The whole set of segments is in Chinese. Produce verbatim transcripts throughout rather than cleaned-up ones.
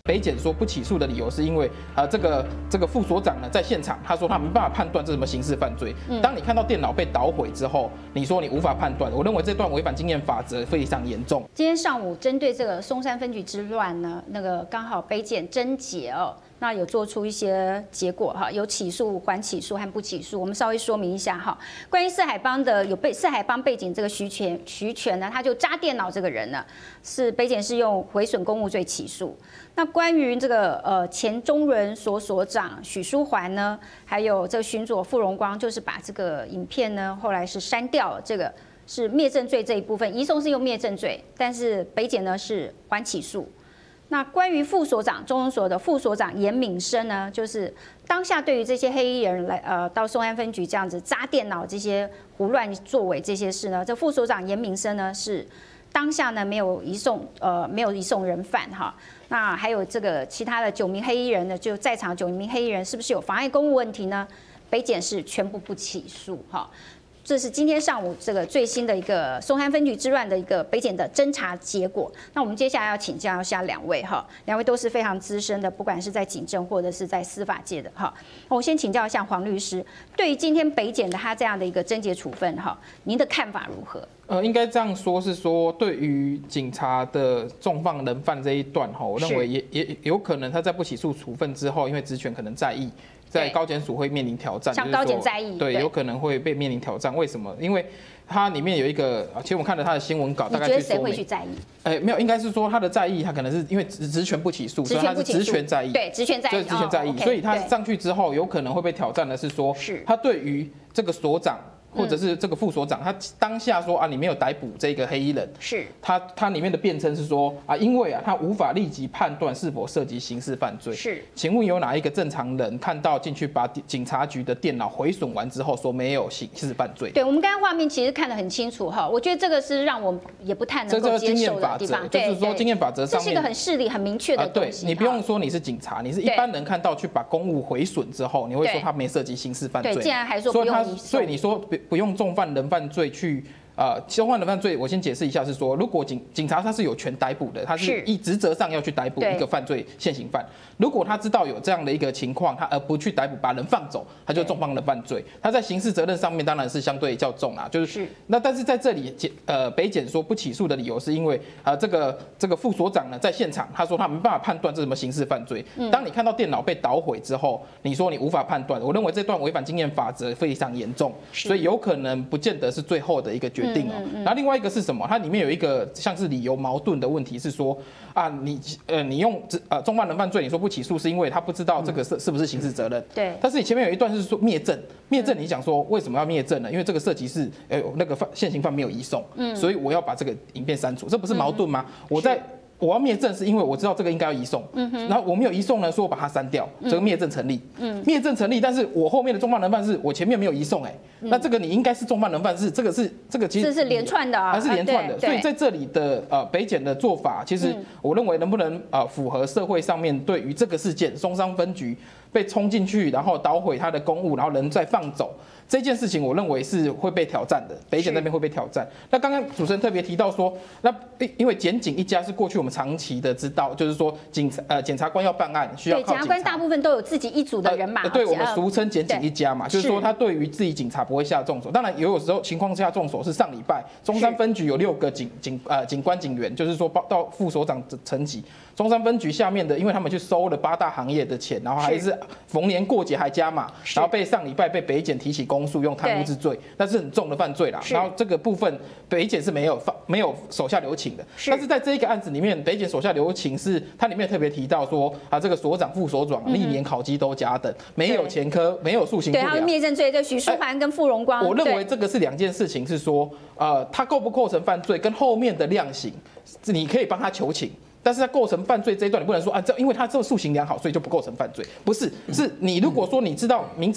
北检说不起诉的理由是因为呃这个这个副所长呢在现场，他说他没办法判断这是什么刑事犯罪。当你看到电脑被捣毁之后，你说你无法判断，我认为这段违反经验法则非常严重。 今天上午针对这个松山分局之乱呢，那个刚好北检侦结哦。 那有做出一些结果哈，有起诉、缓起诉和不起诉。我们稍微说明一下哈，关于四海帮的有被四海帮背景这个徐全徐全呢，他就扎电脑这个人呢，是北检是用毁损公务罪起诉。那关于这个呃前中伦所所长许书桓呢，还有这个巡佐傅荣光，就是把这个影片呢后来是删掉了，这个是灭证罪这一部分，移送是用灭证罪，但是北检呢是缓起诉。 那关于副所长中文所的副所长严敏生呢，就是当下对于这些黑衣人来呃到松安分局这样子扎电脑这些胡乱作为这些事呢，这副所长严敏生呢是当下呢没有移送呃没有移送人犯哈。那还有这个其他的九名黑衣人呢，就在场九名黑衣人是不是有妨碍公务问题呢？北检是全部不起诉哈。 这是今天上午这个最新的一个松山分局之乱的一个北检的侦查结果。那我们接下来要请教一下两位哈，两位都是非常资深的，不管是在警政或者是在司法界的哈。我先请教一下黄律师，对于今天北检的他这样的一个侦结处分哈，您的看法如何？ 呃，应该这样说，是说对于警察的重放人犯这一段哈，我认为也也有可能他在不起诉处分之后，因为职权可能在役。 在高检署会面临挑战， 像高检在役， 对，有可能会被面临挑战。为什么？因为它里面有一个，其实我们看了他的新闻稿，大概去说明。 谁会去在役？ 哎，没有，应该是说他的在役，他可能是因为职职权不起诉，所以他是职权在役， 对，职权在役， 所以职权在役，所以他上去之后，有可能会被挑战的是说， 是他对于这个所长。 或者是这个副所长，他当下说啊，你没有逮捕这个黑衣人， 是他他里面的辩称是说啊，因为啊，他无法立即判断是否涉及刑事犯罪。 是， 请问有哪一个正常人看到进去把警察局的电脑毁损完之后说没有刑事犯罪？ 对，我们刚刚画面其实看得很清楚哈，我觉得这个是让我也不太能够接受的地方。 就是说经验法则上面， 这是一个很事理很明确的东西。 对，你不用说你是警察，你是一般人看到去把公务毁损之后，你会说他没涉及刑事犯罪。 对，竟然还说不用移送。 所以你说不不用重犯人。 人犯罪去呃，重犯人犯罪，我先解释一下，是说，如果警警察他是有权逮捕的，他是依职责上要去逮捕一个犯罪现行犯。如果他知道有这样的一个情况，他而不去逮捕，把人放走，他就重犯人犯罪。他在刑事责任上面当然是相对较重啦，就是那但是在这里检呃北检说不起诉的理由是因为呃这个这个副所长呢在现场，他说他没办法判断这是什么刑事犯罪。当你看到电脑被捣毁之后，你说你无法判断，我认为这段违反经验法则非常严重，所以有可能不见得是最后的一个决定。 定哦，然后另外一个是什么？它里面有一个像是理由矛盾的问题，是说啊，你呃你用呃重犯人犯罪，你说不起诉是因为他不知道这个是是不是刑事责任？ 对。 但是你前面有一段是说灭证，灭证你讲说为什么要灭证呢？因为这个涉及是呃那个犯现行犯没有移送，嗯，所以我要把这个影片删除，这不是矛盾吗？我在。 我要灭证是因为我知道这个应该要移送，嗯、然后我没有移送呢，说我把它删掉，这个灭证成立，嗯、灭证成立，但是我后面的重犯人犯是我前面没有移送、欸，哎、嗯，那这个你应该是重犯人犯是这个是这个其实这是连串的啊， 还是连串的，啊、所以在这里的呃北检的做法，其实我认为能不能呃符合社会上面对于这个事件松山分局被冲进去，然后捣毁他的公务，然后人再放走。 这件事情，我认为是会被挑战的，北检那边会被挑战。那刚刚主持人特别提到说，那因为检警一家是过去我们长期的知道，就是说警察呃检察官要办案需要靠警察。 检察官大部分都有自己一组的人马。 呃、对，我们俗称检警一家嘛，就是说他对于自己警察不会下重手。当然也有时候情况下重手是上礼拜中山分局有六个警警呃警官警员，就是说报到副所长层级。 中山分局下面的，因为他们去收了八大行业的钱，然后还是逢年过节还加码，然后被上礼拜被北检提起公诉，用贪污之罪，那是很重的犯罪啦。然后这个部分北检是没有放没有手下留情的，但是在这一个案子里面，北检手下留情是它里面特别提到说啊，这个所长、副所长历年考绩都甲等，没有前科，没有诉刑不良。 对，他灭证罪，就许书桓跟傅荣光。 我认为这个是两件事情，是说呃，他构不构成犯罪，跟后面的量刑，你可以帮他求情。 但是在构成犯罪这一段，你不能说啊，这因为他这个素行良好，所以就不构成犯罪。不是，是你如果说你知道明知道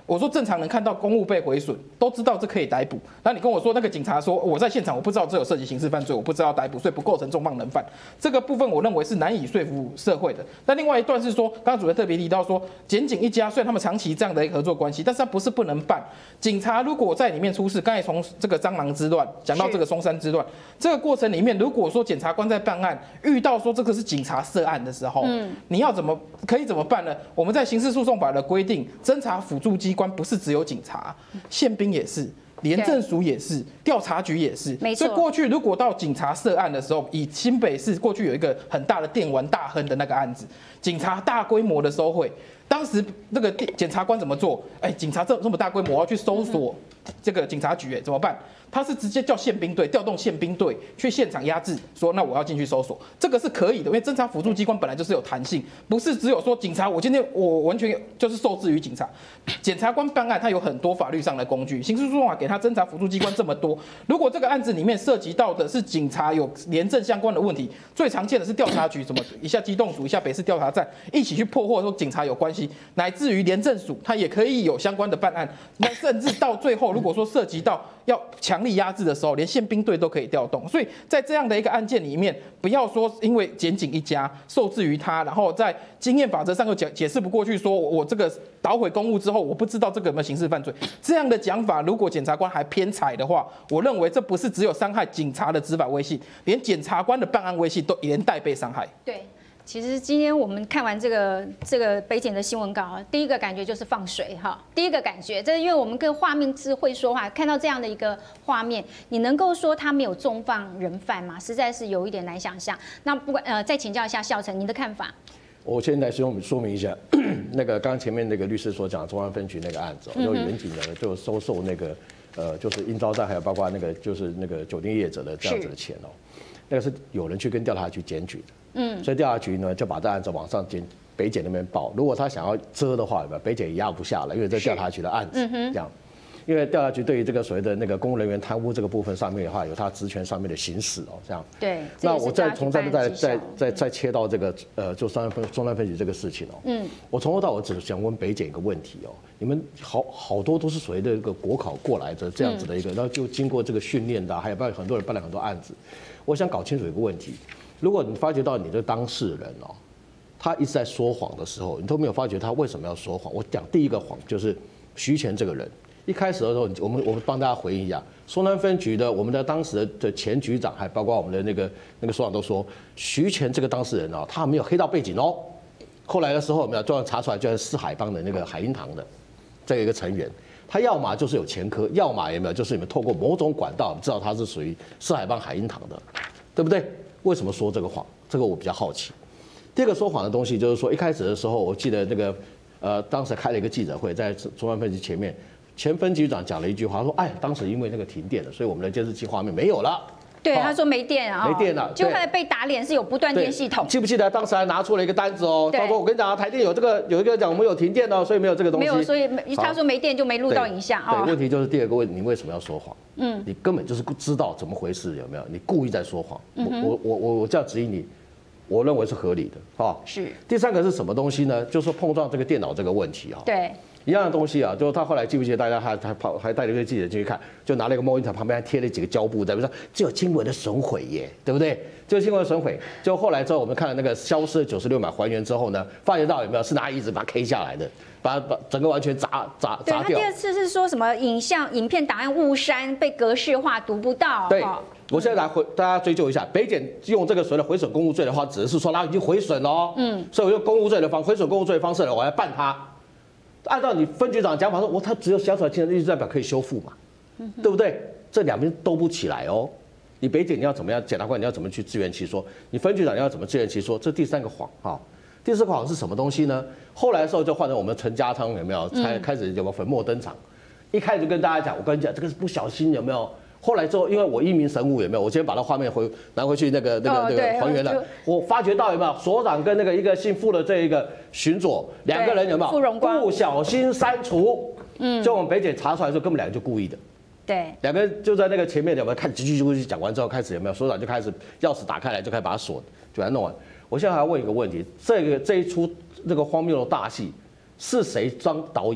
我说正常人看到公务被毁损，都知道这可以逮捕。那你跟我说那个警察说我在现场我不知道这有涉及刑事犯罪，我不知道逮捕，所以不构成重放人犯。这个部分我认为是难以说服社会的。那另外一段是说，刚刚主任特别提到说，检警一家虽然他们长期这样的一个合作关系，但是他不是不能办。警察如果在里面出事，刚才从这个蟑螂之乱讲到这个松山之乱，这个过程里面，如果说检察官在办案遇到说这个是警察涉案的时候，嗯，你要怎么可以怎么办呢？我们在刑事诉讼法的规定，侦查辅助机关不是只有警察，宪兵也是。廉政署也是，调查局也是， 没错。 所以过去如果到警察涉案的时候，以新北市过去有一个很大的电玩大亨的那个案子，警察大规模的收贿，当时那个检察官怎么做？哎，警察这这么大规模，我要去搜索这个警察局，哎，怎么办？他是直接叫宪兵队调动宪兵队去现场压制，说那我要进去搜索，这个是可以的，因为侦查辅助机关本来就是有弹性，不是只有说警察，我今天我完全就是受制于警察。检察官办案他有很多法律上的工具，刑事诉讼法给他侦查辅助机关这么多，如果这个案子里面涉及到的是警察有廉政相关的问题，最常见的是调查局什么一下机动署一下北市调查站一起去破获说警察有关系，乃至于廉政署他也可以有相关的办案，那甚至到最后如果说涉及到要强力压制的时候，连宪兵队都可以调动。所以在这样的一个案件里面，不要说因为检警一家受制于他，然后在经验法则上又解解释不过去，说我这个捣毁公务之后，我不知道这个有没有刑事犯罪。这样的讲法，如果检察官还偏采的话，我认为这不是只有伤害警察的执法威信，连检察官的办案威信都连带被伤害。 对。其实今天我们看完这个这个北检的新闻稿啊，第一个感觉就是放水哈。第一个感觉，这因为我们跟画面是会说话，看到这样的一个画面，你能够说他没有重放人犯吗？实在是有一点难想象。那不管呃，再请教一下孝成，您的看法？ 我先来说明说明一下，那个刚刚前面那个律师所讲的中央分局那个案子，就远景呢就收受那个呃就是应招债，还有包括那个就是那个酒店业者的这样子的钱哦，那个是有人去跟调查局检举的。嗯，所以调查局呢就把这案子往上检北检那边报。如果他想要遮的话，北检也压不下来，因为这调查局的案子这样。因为调查局对于这个所谓的那个公务人员贪污这个部分上面的话，有他职权上面的行使哦，这样。 对。 那我再从这边再再再再切到这个呃，就中央分中央分局这个事情哦。嗯。我从头到尾只想问北检一个问题哦，你们好好多都是所谓的一个国考过来的这样子的一个，然后就经过这个训练的，还有办很多人办了很多案子，我想搞清楚一个问题。如果你发觉到你的当事人哦，他一直在说谎的时候，你都没有发觉他为什么要说谎。我讲第一个谎就是徐前这个人，一开始的时候，我们我们帮大家回应一下，松南分局的我们的当时的前局长，还包括我们的那个那个所长都说，徐前这个当事人啊，他没有黑道背景哦。后来的时候，我们要专门查出来，就是四海帮的那个海鹰堂的这个一个成员，他要么就是有前科，要么有没有就是你们透过某种管道知道他是属于四海帮海鹰堂的，对不对？为什么说这个谎？这个我比较好奇。第二个说谎的东西就是说，一开始的时候，我记得那个呃，当时开了一个记者会，在中央分局前面，前分局长讲了一句话，说：“哎，当时因为那个停电了，所以我们的监视器画面没有了。” 对，他说没电啊， 没电了， 就后来被打脸是有不断电系统。 记不记得当时还拿出了一个单子哦？他说：“我跟你讲，台电有这个有一个讲我们有停电哦，所以没有这个东西。” 没有，所以他说没电就没录到影像啊。 对，问题就是第二个问题，你为什么要说谎？嗯，你根本就是知道怎么回事，有没有？你故意在说谎。我我我我我这样质疑你，我认为是合理的啊。 是。 第三个是什么东西呢？就是说碰撞这个电脑这个问题啊。 对。 一样的东西啊，就是他后来记不记得大家还还跑还带了一个记者进去看，就拿了一个 monitor 旁边还贴了几个胶布在，比如说这有轻微的损毁耶，对不对？这个轻微的损毁，就后来之后我们看了那个消失的九十六码还原之后呢，发觉到有没有是拿椅子把它 K 下来的，把把整个完全砸砸砸掉。 对，他第二次是说什么影像影片档案误删被格式化读不到。 对，我现在来回大家追究一下，北检用这个所谓的毁损公务罪的话，只是说他已经毁损了，嗯，所以我用公务罪的方毁损公务罪的方式呢，我来办他。按照你分局长的讲法说，我他只有小小的侵权，就代表可以修复嘛，对不对？这两边都不起来哦。你北检你要怎么样？检察官你要怎么去自圆其说？你分局长你要怎么自圆其说？这第三个谎啊，第四个谎是什么东西呢？后来的时候就换成我们陈家昌有没有？才开始有没有粉墨登场？一开始就跟大家讲，我跟你讲，这个是不小心有没有？后来之后，因为我一鸣神武有没有？我今天把那画面回拿回去那个那个那个还原了。我发觉到有没有所长跟那个一个姓傅的这一个巡佐两个人有没有不小心删除？嗯，就我们北检查出来说，根本两个就故意的。 对， 两个人就在那个前面有没有看几句句讲完之后，开始有没有所长就开始钥匙打开来，就开始把它锁，就把它弄完。我现在还要问一个问题：这个这一出这个荒谬的大戏是谁当导演？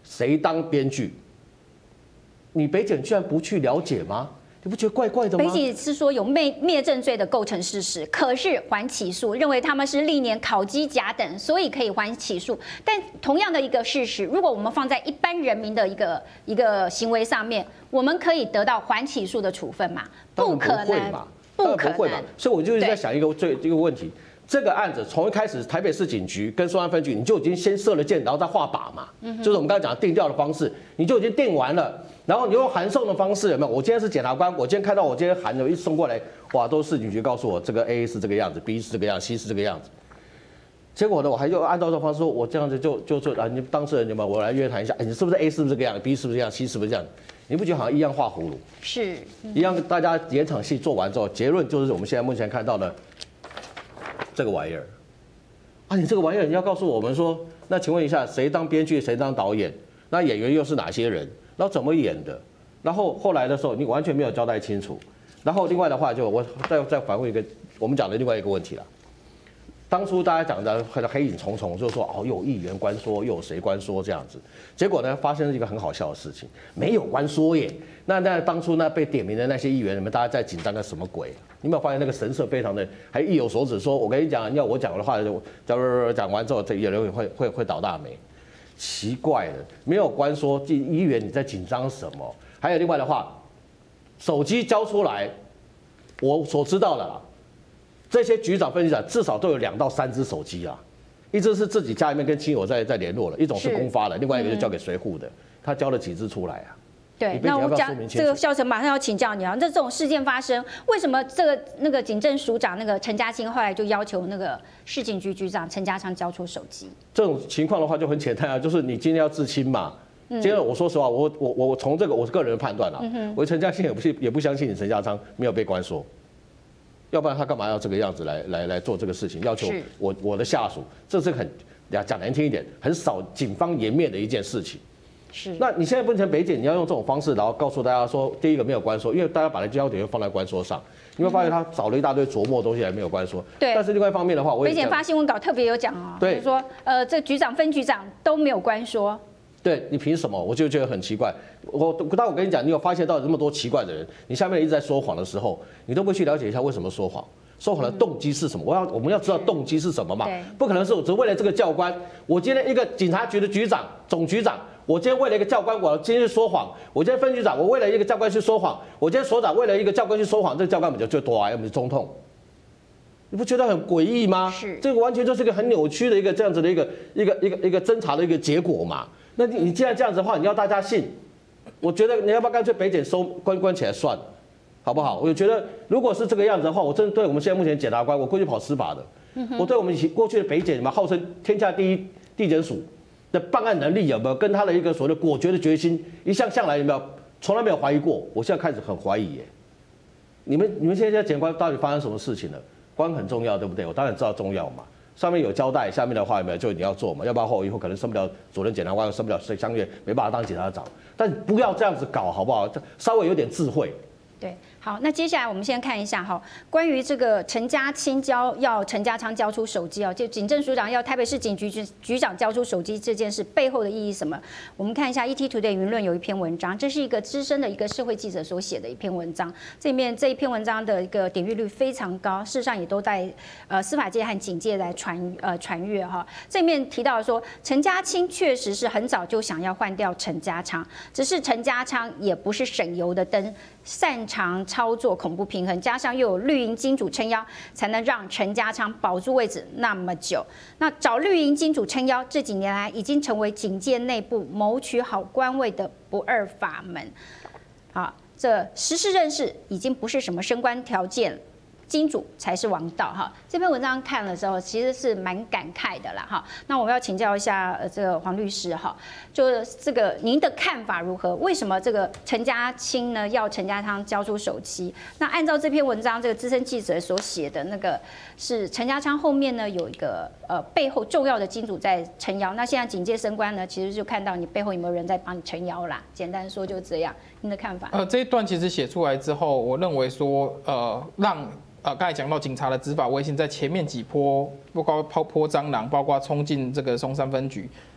谁当编剧？你北检居然不去了解吗？你不觉得怪怪的吗？ 北检是说有灭灭证罪的构成事实，可是还起诉，认为他们是历年考绩甲等，所以可以还起诉。但同样的一个事实，如果我们放在一般人民的一个一个行为上面，我们可以得到还起诉的处分吗？不可能嘛， 不可能。所以我就在想一个这一个问题。这个案子从一开始，台北市警局跟松山分局，你就已经先射了箭，然后再画靶嘛，嗯、就是我们刚才讲的定调的方式，你就已经定完了，然后你用函送的方式有没有？我今天是检察官，我今天看到我今天函的一送过来，哇，都是市警局告诉我这个 A 是这个样子 ，B 是这个样子 ，C 是这个样子。结果呢，我还就按照这方式说，我这样子就就说啊，你当事人你们，我来约谈一下，你是不是 A 是不是这个样 ，B 是不是这样 ，C 是不是这样？你不觉得好像一样画葫芦？ 是， 嗯、一样，大家演场戏做完之后，结论就是我们现在目前看到的这个玩意儿。啊，你这个玩意儿，你要告诉我们说，那请问一下，谁当编剧，谁当导演？那演员又是哪些人？然后怎么演的？然后后来的时候，你完全没有交代清楚。然后另外的话就，就我再再反问一个我们讲的另外一个问题了。当初大家讲的黑影重重，就是说哦，又有议员关说，又有谁关说这样子。结果呢，发生了一个很好笑的事情，没有关说耶。那那当初呢被点名的那些议员，你们大家在紧张的什么鬼？你有没有发现那个神色非常的，还意有所指，说我跟你讲，要我讲的话，讲讲完之后，这有人会会会倒大霉。奇怪了，没有关说，议员你在紧张什么？还有另外的话，手机交出来，我所知道的啦，这些局长、分局长至少都有两到三只手机啊，一只是自己家里面跟亲友在在联络了，一种是公发的，另外一个就交给随扈的，他交了几只出来啊？ 对，那我讲这个孝成马上要请教你啊，那这种事件发生，为什么这个那个警政署长那个陈家清后来就要求那个市警局局长陈家昌交出手机？ 这种情况的话就很简单啊，就是你今天要自清嘛。今天我说实话，我我我从这个我是个人的判断啦，嗯、我陈家清也不是也不相信你陈家昌没有被关说，要不然他干嘛要这个样子来来来做这个事情？要求我我的下属，这是很讲难听一点，很少警方颜面的一件事情。是，那你现在变成北检，你要用这种方式，然后告诉大家说，第一个没有关说，因为大家把焦点放在关说上，你会发现他找了一大堆琢磨的东西，还没有关说。对。但是另外一方面的话，我也北检发新闻稿特别有讲哦，就是说，呃，这局长、分局长都没有关说。对， 你凭什么？我就觉得很奇怪。我当我跟你讲，你有发现到这么多奇怪的人，你下面一直在说谎的时候，你都不会去了解一下为什么说谎。说谎的动机是什么？我要我们要知道动机是什么嘛？不可能是我只为了这个教官。我今天一个警察局的局长、总局长。我今天为了一个教官，我今天去说谎；我今天分局长，我为了一个教官去说谎；我今天所长为了一个教官去说谎，这个教官本就最多啊，要么是中痛，你不觉得很诡异吗？是，这个完全就是一个很扭曲的一个这样子的一个一个一个一个侦查的一个结果嘛。那你你既然这样子的话，你要大家信，我觉得你要不要干脆北检收关关起来算了，好不好？我觉得如果是这个样子的话，我真的对我们现在目前检察官，我过去跑司法的，我对我们以前过去的北检嘛，号称天下第一地检署。的办案能力有没有跟他的一个所谓的果决的决心，一向向来有没有从来没有怀疑过？我现在开始很怀疑耶。你们你们现在检官到底发生什么事情了？官很重要，对不对？我当然知道重要嘛。上面有交代，下面的话有没有就你要做嘛？要不然后以后可能升不了主任检察官，升不了相约，没办法当检察长。但不要这样子搞，好不好？稍微有点智慧。 对，好，那接下来我们先看一下哈，关于这个陈家清交要陈家昌交出手机哦，就警政署长要台北市警局局局长交出手机这件事背后的意义什么？我们看一下 E T Today 舆论有一篇文章，这是一个资深的一个社会记者所写的一篇文章，这里面这一篇文章的一个点阅率非常高，事实上也都在呃司法界和警界来传呃传阅哈。这里面提到说，陈家清确实是很早就想要换掉陈家昌，只是陈家昌也不是省油的灯。擅长操作恐怖平衡，加上又有绿营金主撑腰，才能让陈家昌保住位置那么久。那找绿营金主撑腰，这几年来已经成为警界内部谋取好官位的不二法门。好，这实事认识已经不是什么升官条件。金主才是王道哈！这篇文章看了之后，其实是蛮感慨的啦哈。那我们要请教一下呃这个黄律师哈，就是这个您的看法如何？为什么这个陈家清呢要陈家昌交出手机？那按照这篇文章这个资深记者所写的那个是陈家昌后面呢有一个呃背后重要的金主在撑腰。那现在警界升官呢，其实就看到你背后有没有人在帮你撑腰啦。简单说就这样，您的看法？ 呃，这一段其实写出来之后，我认为说呃让。呃，刚才讲到警察的执法威信，在前面几波，包括抛泼蟑螂，包括冲进这个松山分局，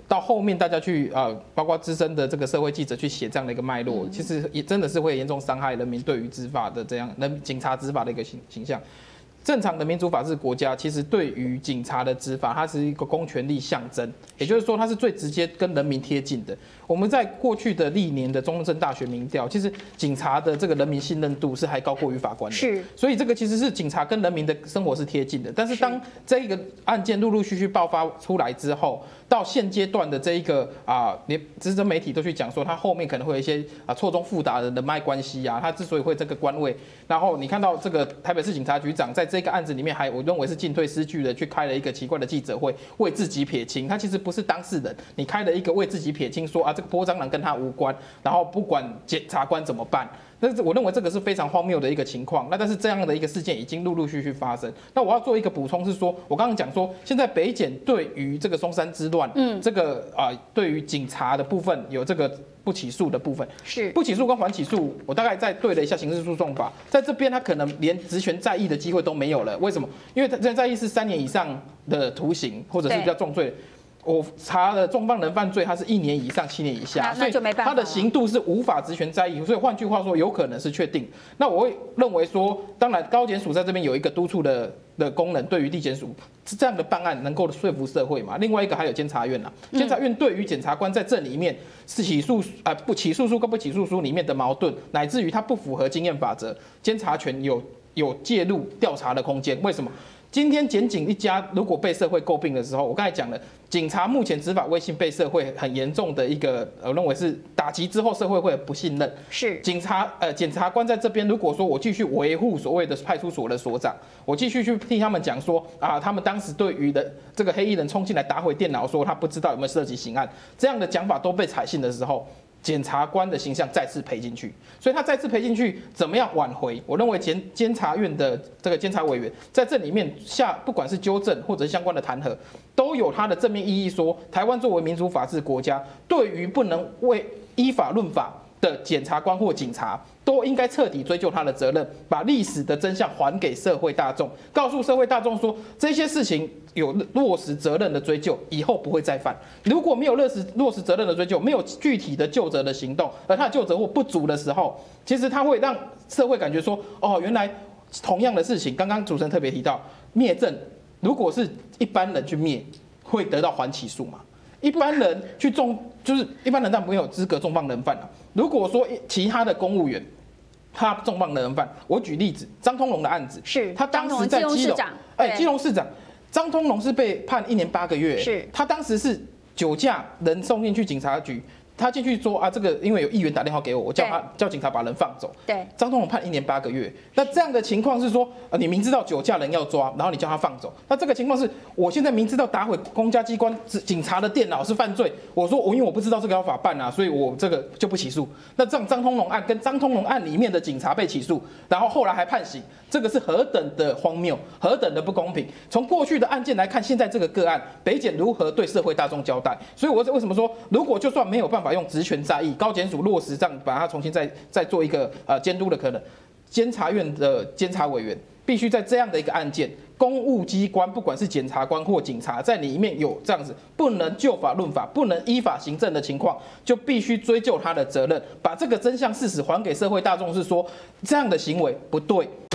到后面大家去呃，包括资深的这个社会记者去写这样的一个脉络，其实也真的是会严重伤害人民对于执法的这样人警察执法的一个形形象。正常的民主法治国家，其实对于警察的执法，它是一个公权力象征，也就是说，它是最直接跟人民贴近的。我们在过去的历年的中正大学民调，其实警察的这个人民信任度是还高过于法官的。 是， 所以这个其实是警察跟人民的生活是贴近的。但是当这一个案件陆陆续续爆发出来之后，到现阶段的这一个啊，连资深媒体都去讲说，它后面可能会有一些啊错综复杂的人脉关系啊，它之所以会这个官位，然后你看到这个台北市警察局长在这个案子里面还我认为是进退失据的，去开了一个奇怪的记者会，为自己撇清。他其实不是当事人，你开了一个为自己撇清，说啊这个波蟑螂跟他无关，然后不管检察官怎么办。但是我认为这个是非常荒谬的一个情况。那但是这样的一个事件已经陆陆续续发生。那我要做一个补充是说，我刚刚讲说，现在北检对于这个松山之乱，嗯，这个啊、呃，对于警察的部分有这个不起诉的部分， 是不起诉跟缓起诉，我大概再对了一下刑事诉讼法，在这边他可能连职权再议的机会都没有了。为什么？因为职权再议是三年以上的徒刑，或者是比较重罪。我查了重犯人犯罪，它是一年以上七年以下， 所以它的刑度是无法职权再议。所以换句话说，有可能是确定。那我会认为说，当然高检署在这边有一个督促的的功能，对于地检署这样的办案能够说服社会嘛。另外一个还有监察院啊，监察院对于检察官在这里面是起诉啊、呃、不起诉书跟不起诉书里面的矛盾，乃至于它不符合经验法则，监察权有有介入调查的空间。为什么？今天检警一家如果被社会诟病的时候，我刚才讲了，警察目前执法威信被社会很严重的一个，我认为是打击之后社会会不信任。 是警察呃检察官在这边，如果说我继续维护所谓的派出所的所长，我继续去替他们讲说啊，他们当时对于的这个黑衣人冲进来打毁电脑，说他不知道有没有涉及刑案，这样的讲法都被采信的时候。检察官的形象再次赔进去，所以他再次赔进去，怎么样挽回？我认为监监察院的这个监察委员在这里面下，不管是纠正或者是相关的弹劾，都有它的正面意义说。说台湾作为民主法治国家，对于不能为依法论法的检察官或警察，都应该彻底追究他的责任，把历史的真相还给社会大众，告诉社会大众说这些事情有落实责任的追究，以后不会再犯。如果没有落实落实责任的追究，没有具体的究责的行动，而他的究责或不足的时候，其实他会让社会感觉说，哦，原来同样的事情，刚刚主持人特别提到灭证，如果是一般人去灭，会得到缓起诉嘛？一般人去重，就是一般人但没有资格重放人犯啊。如果说其他的公务员，他重放人犯，我举例子，张通龙的案子， 是他当时在基隆，哎，基隆市长张通龙是被判一年八个月， 是他当时是酒驾，人送进去警察局。他进去说啊，这个因为有议员打电话给我，我叫他叫警察把人放走。 对， 张通龙判一年八个月。那这样的情况是说，呃，你明知道酒驾人要抓，然后你叫他放走。那这个情况是，我现在明知道打毁公家机关警察的电脑是犯罪，我说我因为我不知道这个要法办啊，所以我这个就不起诉。那这样张通龙案跟张通龙案里面的警察被起诉，然后后来还判刑，这个是何等的荒谬，何等的不公平。从过去的案件来看，现在这个个案，北检如何对社会大众交代？所以我为什么说，如果就算没有办法用职权再议，高检署落实这样把它重新再再做一个呃监督的可能，监察院的监察委员必须在这样的一个案件，公务机关不管是检察官或警察，在里面有这样子不能就法论法、不能依法行政的情况，就必须追究他的责任，把这个真相事实还给社会大众，是说这样的行为不对，